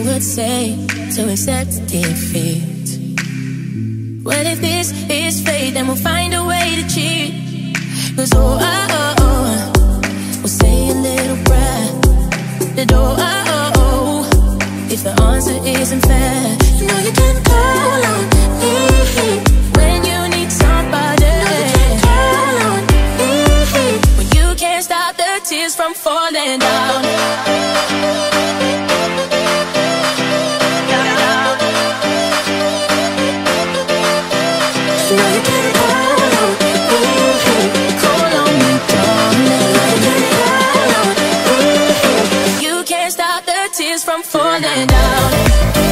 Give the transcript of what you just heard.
would say to accept defeat? Well, if this is fate, then we'll find a way to cheat. 'Cause we'll say a little prayer. The door, if the answer isn't fair, you know you can call on me when you need somebody. You call on me when you can't stop the tears from falling down. You know you can call on me, call on me, darling. You can call on me, you can't stop the tears from falling down.